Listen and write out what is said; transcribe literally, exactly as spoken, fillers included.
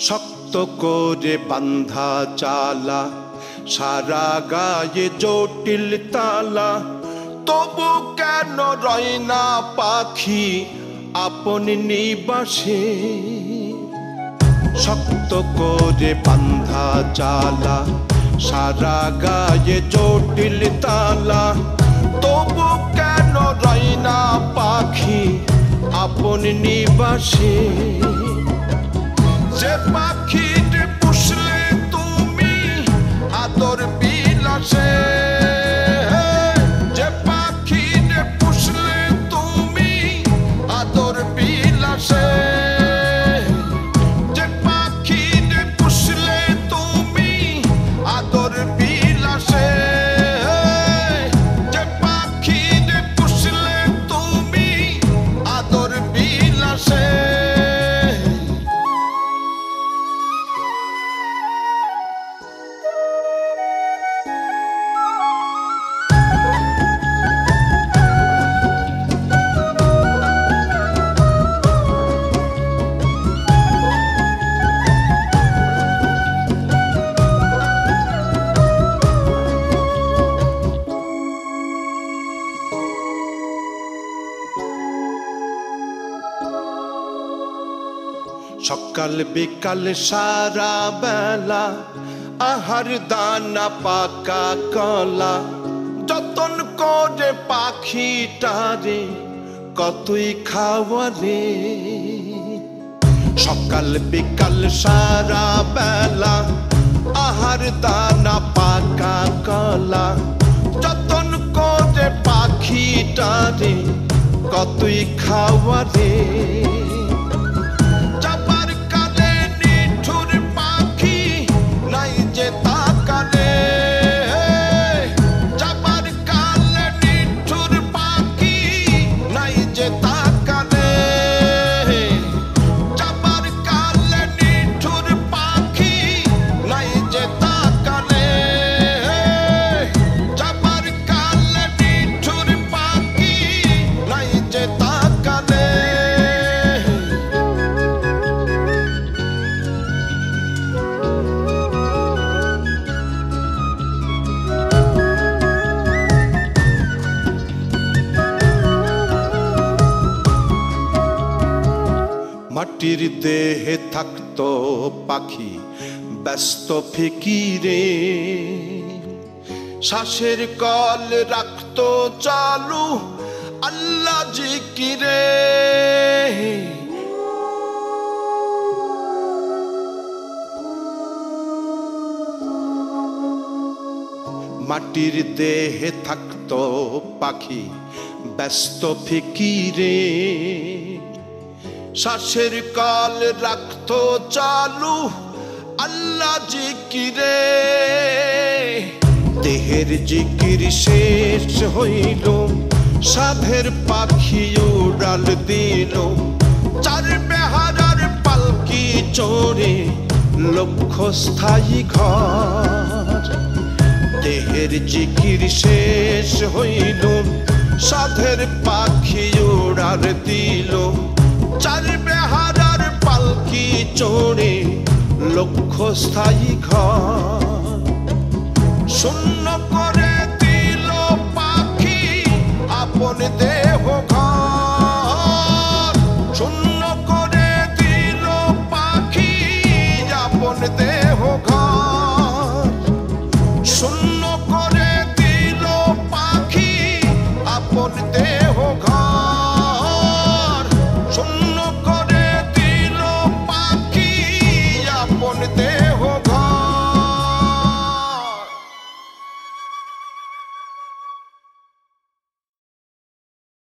শক্ত করে বান্ধা চালা, সারা গায়ে জটিল তালা, তবু কেন রয় না পাখি আপন নিবাসে। শক্ত করে বান্ধা চালা, সারা গায়ে জটিল তালা, তবু কেন রয় না পাখি আপন নিবাসে। যে পাখির পুষলে তুমি আদর বিলাসে, যে পাখির পুষলে তুমি আদর বিলাসে, যে পাখির পুষলে তুমি আদর বিলাসে, যে পাখির পুষলে তুমি আদর বিলাসে। সকাল বিকাল সারা বেলা আহার দানা পাকা কলা, যতন করে পাখিটারে কতই খাওয়ারে। সকাল বিকাল সারা বেলা আহার দানা পাকা কলা, যতন করে পাখিটারে কতই খাওয়ারে। মাটির দেহে থাকতো পাখি ব্যস্ত ফিকিরে, শ্বাসের কল রাখতো চালু আল্লাহ জিকিরে। মাটির দেহে থাকতো পাখি ব্যস্ত ফিকিরে, শ্বাসের কাল রাখতো চালু আল্লাহ জিকিরে। দেহের জিকির শেষ হইল, সাধের পাখি উড়াল দিল, চার বেহারার পালকি চড়ে লক্ষ্য স্থায়ী ঘর। দেহের জিকির শেষ হইল, সাধের পাখি উড়াল দিল, চার বেহারার পালকি চড়ে লক্ষ্য স্থায়ী ঘর। শূন্য করে দিল পাখি আপন দেহ ঘর, শূন্য করে দিল পাখি আপন দেহ ঘর, শূন্য করে দিল পাখি আপন দেহ